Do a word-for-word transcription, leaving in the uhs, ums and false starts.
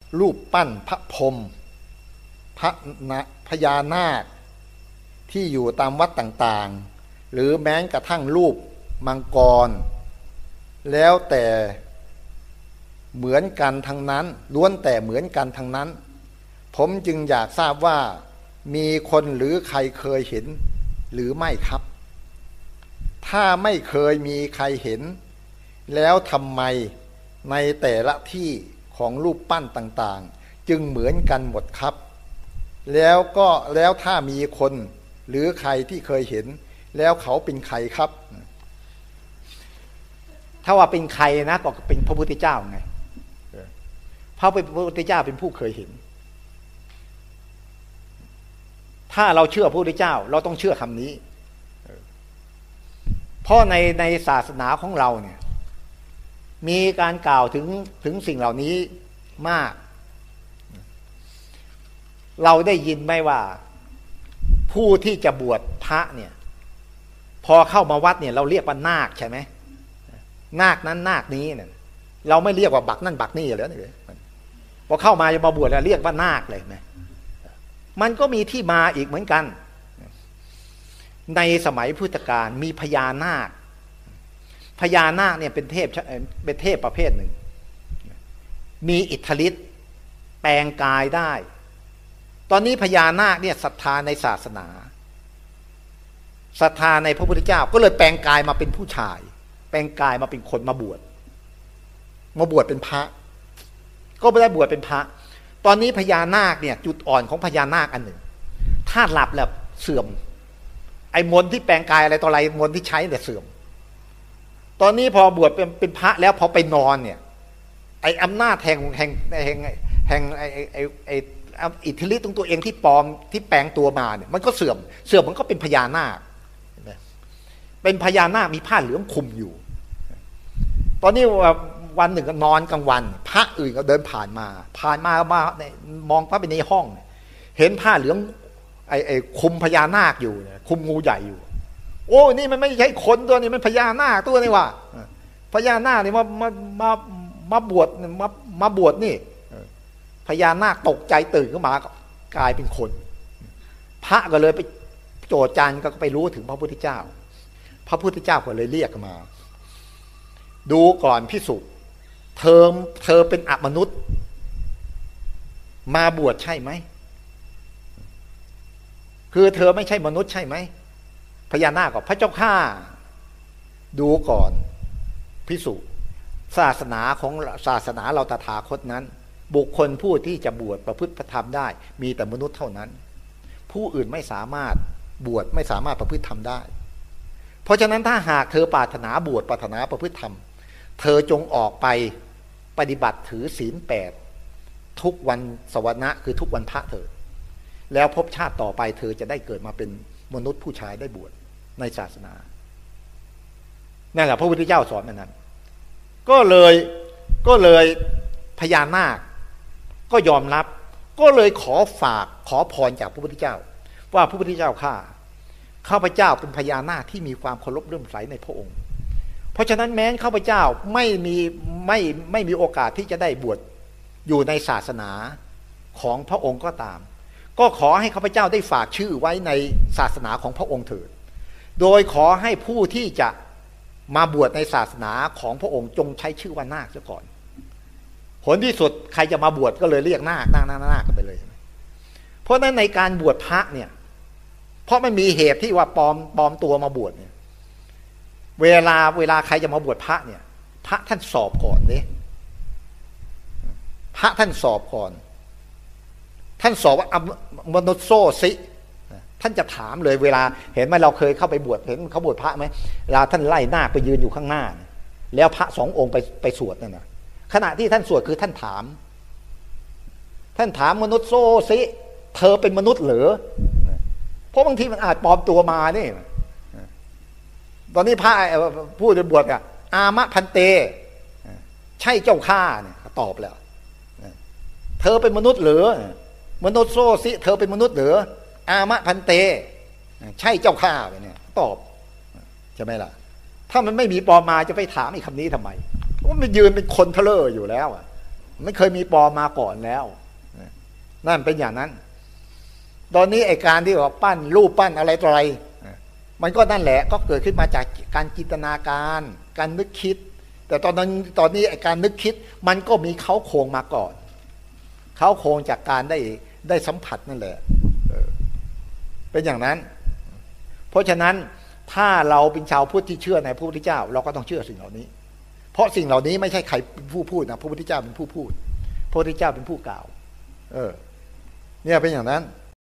รูปปั้นพระพรหมพระนะพญานาคที่อยู่ตามวัดต่างๆหรือแม้กระทั่งรูปมังกรแล้วแต่เหมือนกันทั้งนั้นล้วนแต่เหมือนกันทั้งนั้นผมจึงอยากทราบว่ามีคนหรือใครเคยเห็นหรือไม่ครับถ้าไม่เคยมีใครเห็นแล้วทำไมในแต่ละที่ของรูปปั้นต่างๆจึงเหมือนกันหมดครับแล้วก็แล้วถ้ามีคนหรือใครที่เคยเห็นแล้วเขาเป็นใครครับถ้าว่าเป็นใครนะก็เป็นพระพุทธเจ้าไงพระพุทธเจ้าเป็นผู้เคยเห็นถ้าเราเชื่อพระพุทธเจ้าเราต้องเชื่อคำนี้เพราะในในศาสนาของเราเนี่ยมีการกล่าวถึงถึงสิ่งเหล่านี้มากเราได้ยินไหมว่าผู้ที่จะบวชพระเนี่ยพอเข้ามาวัดเนี่ยเราเรียกว่านาคใช่ไหมนาคนั้นนาคนี้เนี่ยเราไม่เรียกว่าบักนั่นบักนี่แล้วเนี่ยพอเข้ามาจะมาบวชแล้วเรียกว่านาคเลยไหมมันก็มีที่มาอีกเหมือนกันในสมัยพุทธกาลมีพญานาคพญานาคเนี่ยเป็นเทพเป็นเทพประเภทหนึ่งมีอิทธิฤทธิ์แปลงกายได้ตอนนี้พญานาคเนี่ยศรัทธาในศาสนาศรัทธาในพระพุทธเจ้าก็เลยแปลงกายมาเป็นผู้ชายแปลงกายมาเป็นคนมาบวชมาบวชเป็นพระก็ไม่ได้บวชเป็นพระตอนนี้พญานาคเนี่ยจุดอ่อนของพญานาคอันหนึ่งถ้าหลับแล้วเสื่อมไอ้มนที่แปลงกายอะไรต่ออะไรมนที่ใช้เนี่ยเสื่อมตอนนี้พอบวชเป็นเป็นพระแล้วพอไปนอนเนี่ยไอ้อำนาจแห่งแห่งแห่งแห่งไอ้ไอ้ไอ้อิทธิฤทธิ์ของตัวเองที่ปลอมที่แปลงตัวมาเนี่ยมันก็เสื่อมเสื่อมมันก็เป็นพญานาคเป็นพญานาคมีผ้าเหลืองคลุมอยู่ตอนนี้วันหนึ่งนอนกลางวันพระอื่นก็เดินผ่านมาผ่านมามามองเข้าไปในห้องเห็นผ้าเหลืองไอ้ไอ้คลุมพญานาคอยู่คลุมงูใหญ่อยู่โอ้นี่มันไม่ใช่คนตัวนี้มันพญานาคตัวนี่ว่ะพญานาคนี่มามามามาบวชมามาบวชนี่พญานาคตกใจตื่นขึ้นมากลายเป็นคนพระก็เลยไปโจทย์จานก็ไปรู้ถึงพระพุทธเจ้าพระพุทธเจ้าก็เลยเรียกมาดูก่อนภิกษุเธอเธอเป็นอมนุษย์มาบวชใช่ไหมคือเธอไม่ใช่มนุษย์ใช่ไหมพญานาคก็พระเจ้าข้าดูก่อนภิกษุศาสนาของศาสนาเราตถาคตนั้นบุคคลผู้ที่จะบวชประพฤติธรรมได้มีแต่มนุษย์เท่านั้นผู้อื่นไม่สามารถบวชไม่สามารถประพฤติธรรมได้เพราะฉะนั้นถ้าหากเธอปรารถนาบวชปรารถนาประพฤติธรรมเธอจงออกไปปฏิบัติถือศีลแปดทุกวันสวรรค์คือทุกวันพระเธอแล้วพบชาติต่อไปเธอจะได้เกิดมาเป็นมนุษย์ผู้ชายได้บวชในศาสนานั่นแหละพระพุทธเจ้าสอนแบบนั้นก็เลยก็เลยพญานาคก็ยอมรับก็เลยขอฝากขอพรจากพระพุทธเจ้าว่าพระพุทธเจ้าข้าข้าพเจ้าเป็นพญานาคที่มีความเคารพเลื่อมใสในพระองค์เพราะฉะนั้นแม้ข้าพเจ้าไม่มีไม่ไม่มีโอกาสที่จะได้บวชอยู่ในศาสนาของพระองค์ก็ตามก็ขอให้ข้าพเจ้าได้ฝากชื่อไว้ในศาสนาของพระองค์เถิดโดยขอให้ผู้ที่จะมาบวชในศาสนาของพระองค์จงใช้ชื่อว่านาคซะก่อนผลที่สุดใครจะมาบวชก็เลยเรียกนาคนาคนาคนาคกันไปเลยเพราะนั้นในการบวชพระเนี่ยเพราะมันมีเหตุที่ว่าปลอมปลอมตัวมาบวชเนี่ยเวลาเวลาใครจะมาบวชพระเนี่ยพระท่านสอบก่อนเนี่ยพระท่านสอบก่อนท่านสอบว่ามนุษย์โซซิท่านจะถามเลยเวลาเห็นไหมเราเคยเข้าไปบวชเห็นเขาบวชพระไหมเวลาท่านไล่นาคไปยืนอยู่ข้างหน้าแล้วพระสององค์ไปไปสวดนั่นนะขณะที่ท่านสวดคือท่านถามท่านถามมนุษย์โซซิเธอเป็นมนุษย์เหรอเพราะบางทีมันอาจปลอมตัวมาเนี่ยตอนนี้พระผู้จะบวชอ่ะอามะพันเตใช่เจ้าข้าเนี่ยตอบแล้วเธอเป็นมนุษย์เหรอมนุษย์โซซิเธอเป็นมนุษย์เหรออามะพันเตใช่เจ้าข้าเนี่ยตอบใช่ไหมล่ะถ้ามันไม่มีปลอมมาจะไปถามอีกคำนี้ทำไมว่ามันยืนเป็นคนทะเลออยู่แล้วอ่ะไม่เคยมีปลอมมาก่อนแล้วนั่นเป็นอย่างนั้นตอนนี้ไอ้การที่ว่าปั้นรูปปั้นอะไรต่ออะไรมันก็นั่นแหละก็เกิดขึ้นมาจากการจินตนาการการนึกคิดแต่ตอนนั้นตอนนี้ไอ้การนึกคิดมันก็มีเค้าโครงมาก่อนเค้าโครงจากการได้ได้สัมผัสนั่นแหละเป็นอย่างนั้นเพราะฉะนั้นถ้าเราเป็นชาวพุทธที่เชื่อในพระพุทธเจ้าเราก็ต้องเชื่อสิ่งเหล่านี้เพราะสิ่งเหล่านี้ไม่ใช่ใครเป็นผู้พูดนะพระพุทธเจ้าเป็นผู้พูดพระพุทธเจ้าเป็นผู้กล่าวเออเนี่ยเป็นอย่างนั้น